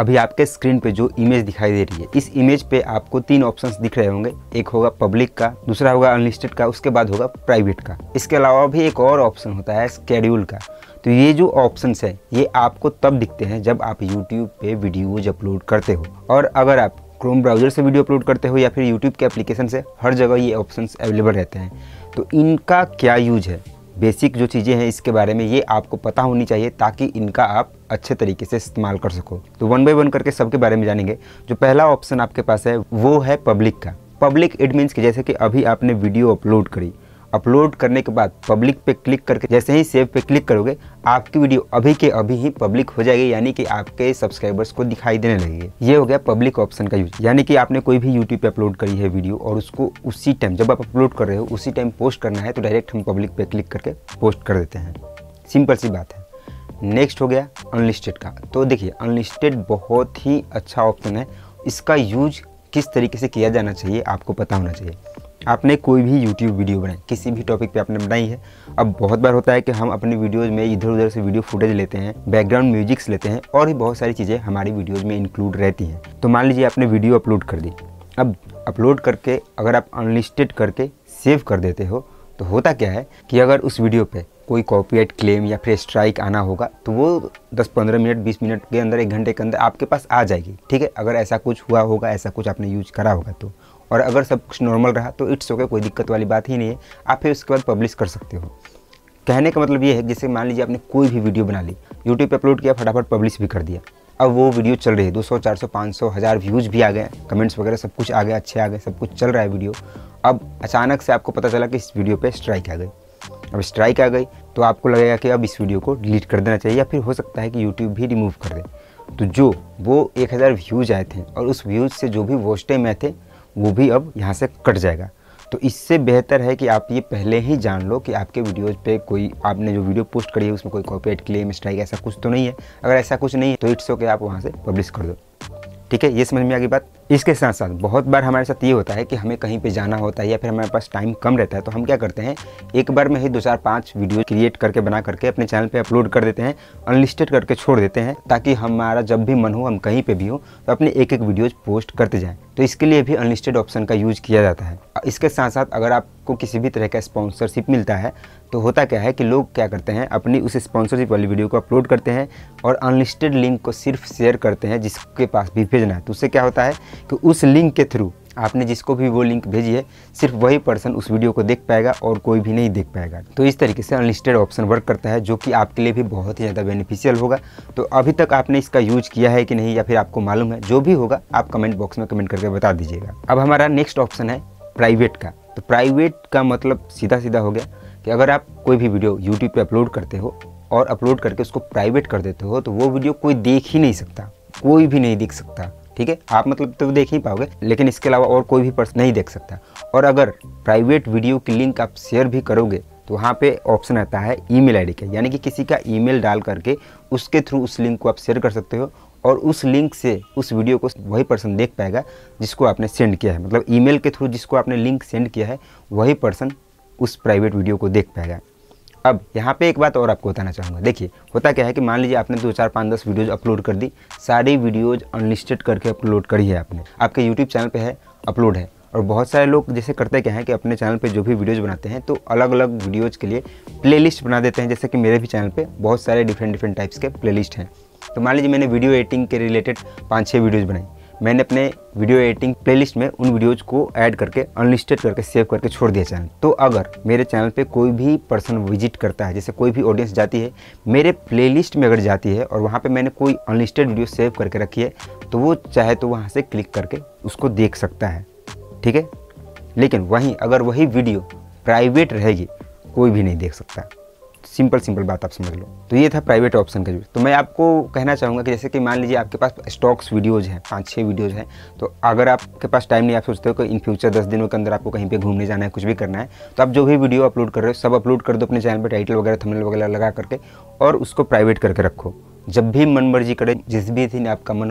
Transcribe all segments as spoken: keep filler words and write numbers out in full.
अभी आपके स्क्रीन पे जो इमेज दिखाई दे रही है, इस इमेज पे आपको तीन ऑप्शंस दिख रहे होंगे। एक होगा पब्लिक का, दूसरा होगा अनलिस्टेड का, उसके बाद होगा प्राइवेट का। इसके अलावा भी एक और ऑप्शन होता है शेड्यूल का। तो ये जो ऑप्शंस है ये आपको तब दिखते हैं जब आप यूट्यूब पे वीडियोज अपलोड करते हो। और अगर आप क्रोम ब्राउज़र से वीडियो अपलोड करते हो या फिर यूट्यूब के एप्लीकेशन से, हर जगह ये ऑप्शंस अवेलेबल रहते हैं। तो इनका क्या यूज है, बेसिक जो चीज़ें हैं इसके बारे में ये आपको पता होनी चाहिए, ताकि इनका आप अच्छे तरीके से इस्तेमाल कर सको। तो वन बाय वन करके सबके बारे में जानेंगे। जो पहला ऑप्शन आपके पास है वो है पब्लिक का। पब्लिक इट मीन्स कि जैसे कि अभी आपने वीडियो अपलोड करी, अपलोड करने के बाद पब्लिक पे क्लिक करके जैसे ही सेव पे क्लिक करोगे, आपकी वीडियो अभी के अभी ही पब्लिक हो जाएगी, यानी कि आपके सब्सक्राइबर्स को दिखाई देने लगेगी। ये हो गया पब्लिक ऑप्शन का यूज। यानी कि आपने कोई भी यूट्यूब पे अपलोड करी है वीडियो और उसको उसी टाइम जब आप अपलोड कर रहे हो उसी टाइम पोस्ट करना है, तो डायरेक्ट हम पब्लिक पे क्लिक करके पोस्ट कर देते हैं। सिंपल सी बात है। नेक्स्ट हो गया अनलिस्टेड का। तो देखिए अनलिस्टेड बहुत ही अच्छा ऑप्शन है। इसका यूज किस तरीके से किया जाना चाहिए आपको पता होना चाहिए। आपने कोई भी यूट्यूब वीडियो बनाई, किसी भी टॉपिक पे आपने बनाई है। अब बहुत बार होता है कि हम अपनी वीडियोज़ में इधर उधर से वीडियो फुटेज लेते हैं, बैकग्राउंड म्यूजिक्स लेते हैं और भी बहुत सारी चीज़ें हमारी वीडियोज़ में इंक्लूड रहती हैं। तो मान लीजिए आपने वीडियो अपलोड कर दी। अब अपलोड करके अगर आप अनलिस्टेड करके सेव कर देते हो, तो होता क्या है कि अगर उस वीडियो पे कोई कॉपीराइट क्लेम या फिर स्ट्राइक आना होगा तो वो दस पंद्रह मिनट बीस मिनट के अंदर, एक घंटे के अंदर आपके पास आ जाएगी। ठीक है, अगर ऐसा कुछ हुआ होगा, ऐसा कुछ आपने यूज करा होगा तो। और अगर सब कुछ नॉर्मल रहा तो इट्स ओके, कोई दिक्कत वाली बात ही नहीं है। आप फिर उसके बाद पब्लिश कर सकते हो। कहने का मतलब ये है, जैसे मान लीजिए आपने कोई भी वीडियो बना ली, यूट्यूब पे अपलोड किया, फटाफट पब्लिश भी कर दिया। अब वो वीडियो चल रही है, दो सौ चार सौ पाँच सौ हज़ार व्यूज़ भी आ गए, कमेंट्स वगैरह सब कुछ आ गया, अच्छे आ गए, सब कुछ चल रहा है वीडियो। अब अचानक से आपको पता चला कि इस वीडियो पे स्ट्राइक आ गई। अब स्ट्राइक आ गई तो आपको लगेगा कि अब इस वीडियो को डिलीट कर देना चाहिए, या फिर हो सकता है कि यूट्यूब भी रिमूव कर दे। तो जो वो एक हज़ार व्यूज़ आए थे और उस व्यूज़ से जो भी वॉच टाइम आए थे वो भी अब यहाँ से कट जाएगा। तो इससे बेहतर है कि आप ये पहले ही जान लो कि आपके वीडियोज़ पे कोई, आपने जो वीडियो पोस्ट करी है उसमें कोई कॉपीराइट क्लेम स्ट्राइक ऐसा कुछ तो नहीं है। अगर ऐसा कुछ नहीं है तो इट्स ओके, आप वहाँ से पब्लिश कर दो। ठीक है, ये समझ में आ गई बात। इसके साथ साथ बहुत बार हमारे साथ ये होता है कि हमें कहीं पे जाना होता है या फिर हमारे पास टाइम कम रहता है, तो हम क्या करते हैं, एक बार में ही दो चार पाँच वीडियो क्रिएट करके बना करके अपने चैनल पे अपलोड कर देते हैं, अनलिस्टेड करके छोड़ देते हैं, ताकि हमारा जब भी मन हो, हम कहीं पे भी हो, तो अपने एक एक वीडियोज़ पोस्ट करते जाएँ। तो इसके लिए भी अनलिस्टेड ऑप्शन का यूज़ किया जाता है। इसके साथ साथ अगर आपको किसी भी तरह का स्पॉन्सरशिप मिलता है तो होता क्या है कि लोग क्या करते हैं, अपनी उस स्पॉन्सरशिप वाली वीडियो को अपलोड करते हैं और अनलिस्टेड लिंक को सिर्फ शेयर करते हैं जिसके पास भी भेजना है। तो उससे क्या होता है कि उस लिंक के थ्रू आपने जिसको भी वो लिंक भेजी है, सिर्फ वही पर्सन उस वीडियो को देख पाएगा और कोई भी नहीं देख पाएगा। तो इस तरीके से अनलिस्टेड ऑप्शन वर्क करता है, जो कि आपके लिए भी बहुत ही ज़्यादा बेनिफिशियल होगा। तो अभी तक आपने इसका यूज किया है कि नहीं, या फिर आपको मालूम है, जो भी होगा आप कमेंट बॉक्स में कमेंट करके बता दीजिएगा। अब हमारा नेक्स्ट ऑप्शन है प्राइवेट का। तो प्राइवेट का मतलब सीधा सीधा हो गया कि अगर आप कोई भी वीडियो यूट्यूब पे अपलोड करते हो और अपलोड करके उसको प्राइवेट कर देते हो, तो वो वीडियो कोई देख ही नहीं सकता, कोई भी नहीं देख सकता। ठीक है, आप मतलब तो देख ही पाओगे, लेकिन इसके अलावा और कोई भी पर्सन नहीं देख सकता। और अगर प्राइवेट वीडियो की लिंक आप शेयर भी करोगे तो वहाँ पे ऑप्शन आता है ईमेल आईडी का, यानी कि किसी का ईमेल डाल करके उसके थ्रू उस लिंक को आप शेयर कर सकते हो और उस लिंक से उस वीडियो को वही पर्सन देख पाएगा जिसको आपने सेंड किया है। मतलब ईमेल के थ्रू जिसको आपने लिंक सेंड किया है वही पर्सन उस प्राइवेट वीडियो को देख पाएगा। अब यहाँ पे एक बात और आपको बताना चाहूँगा। देखिए होता क्या है कि मान लीजिए आपने दो चार पाँच दस वीडियोज़ अपलोड कर दी, सारी वीडियोज़ अनलिस्टेड करके अपलोड करी है आपने, आपके यूट्यूब चैनल पे है, अपलोड है। और बहुत सारे लोग जैसे करते क्या है कि अपने चैनल पे जो भी वीडियोज़ बनाते हैं तो अलग अलग वीडियोज़ के लिए प्लेलिस्ट बना देते हैं। जैसे कि मेरे भी चैनल पे बहुत सारे डिफरेंट डिफरेंट टाइप्स के प्लेलिस्ट हैं। तो मान लीजिए मैंने वीडियो एडिटिंग के रिलेटेड पाँच छः वीडियोज़ बनाई, मैंने अपने वीडियो एडिटिंग प्लेलिस्ट में उन वीडियोज़ को ऐड करके अनलिस्टेड करके सेव करके छोड़ दिया चैनल। तो अगर मेरे चैनल पे कोई भी पर्सन विजिट करता है, जैसे कोई भी ऑडियंस जाती है मेरे प्लेलिस्ट में अगर जाती है और वहाँ पे मैंने कोई अनलिस्टेड वीडियो सेव करके रखी है, तो वो चाहे तो वहाँ से क्लिक करके उसको देख सकता है। ठीक है, लेकिन वहीं अगर वही वीडियो प्राइवेट रहेगी कोई भी नहीं देख सकता। सिंपल सिंपल बात आप समझ लो। तो ये था प्राइवेट ऑप्शन का यूज़। तो मैं आपको कहना चाहूँगा कि जैसे कि मान लीजिए आपके पास स्टॉक्स वीडियोज़ हैं, पाँच छः वीडियोज़ हैं, तो अगर आपके पास टाइम नहीं, आप सोचते हो कि इन फ्यूचर दस दिनों के अंदर आपको कहीं पे घूमने जाना है, कुछ भी करना है, तो आप जो भी वीडियो अपलोड कर रहे हो सब अपलोड कर दो अपने चैनल पर, टाइटल वगैरह थंबनेल वगैरह लगा करके, और उसको प्राइवेट करके रखो। जब भी मन मर्जी करे, जिस भी दिन आपका मन हो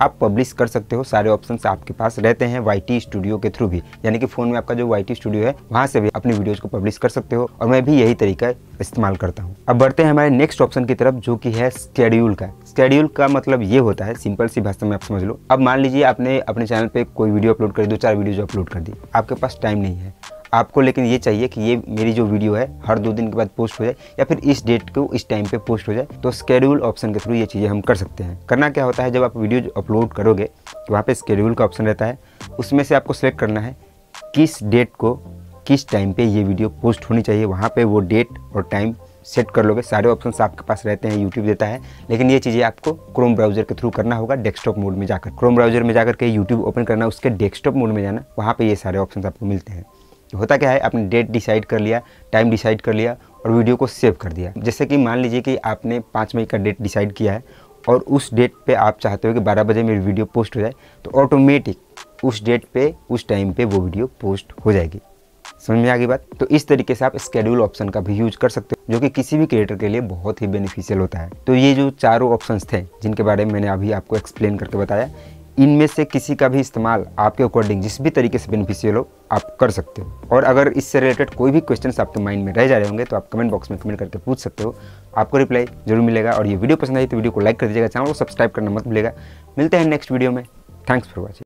आप पब्लिश कर सकते हो। सारे ऑप्शंस आपके पास रहते हैं वाई टी स्टूडियो के थ्रू भी, यानी कि फ़ोन में आपका जो वाई टी स्टूडियो है वहाँ से भी अपनी वीडियोज़ को पब्लिश कर सकते हो, और मैं भी यही तरीका इस्तेमाल करता हूँ। अब बढ़ते हैं हमारे नेक्स्ट ऑप्शन की तरफ, जो कि है स्केड्यूल का। स्केड्यूल का मतलब ये होता है, सिंपल सी भाषा में आप समझ लो। अब मान लीजिए आपने अपने चैनल पे कोई वीडियो अपलोड कर, दो चार वीडियो अपलोड कर दी, आपके पास टाइम नहीं है आपको, लेकिन ये चाहिए कि ये मेरी जो वीडियो है हर दो दिन के बाद पोस्ट हो जाए, या फिर इस डेट को इस टाइम पे पोस्ट हो जाए। तो स्केड्यूल ऑप्शन के थ्रू ये चीज़ें हम कर सकते हैं। करना क्या होता है, जब आप वीडियो अपलोड करोगे तो वहाँ पे स्केड्यूल का ऑप्शन रहता है, उसमें से आपको सेलेक्ट करना है किस डेट को किस टाइम पे ये वीडियो पोस्ट होनी चाहिए। वहाँ पे वो डेट और टाइम सेट कर लोगे। सारे ऑप्शंस आपके पास रहते हैं, यूट्यूब देता है, लेकिन ये चीज़ें आपको क्रोम ब्राउज़र के थ्रू करना होगा। डेस्कटॉप मोड में जाकर, क्रोम ब्राउज़र में जाकर के यूट्यूब ओपन करना, उसके डेस्कटॉप मोड में जाना, वहाँ पे ये सारे ऑप्शंस आपको मिलते हैं। होता क्या है, आपने डेट डिसाइड कर लिया, टाइम डिसाइड कर लिया और वीडियो को सेव कर दिया। जैसे कि मान लीजिए कि आपने पाँच मई का डेट डिसाइड किया है और उस डेट पे आप चाहते हो कि बारह बजे मेरी वीडियो पोस्ट हो जाए, तो ऑटोमेटिक उस डेट पे उस टाइम पे वो वीडियो पोस्ट हो जाएगी। समझ में आ गई बात? तो इस तरीके से आप स्केड्यूल ऑप्शन का भी यूज कर सकते हो, जो कि किसी भी क्रिएटर के लिए बहुत ही बेनिफिशियल होता है। तो ये जो चारों ऑप्शंस थे जिनके बारे में मैंने अभी आपको एक्सप्लेन करके बताया, इनमें से किसी का भी इस्तेमाल आपके अकॉर्डिंग जिस भी तरीके से बेनिफिशियल हो आप कर सकते हो। और अगर इससे रिलेटेड कोई भी क्वेश्चंस आपके माइंड में रह जा रहे होंगे तो आप कमेंट बॉक्स में कमेंट करके पूछ सकते हो, आपको रिप्लाई जरूर मिलेगा। और ये वीडियो पसंद आई तो वीडियो को लाइक कर दीजिएगा, चैनल को सब्सक्राइब करना मत भूलिएगा। मिलते हैं नेक्स्ट वीडियो में। Thanks for watching.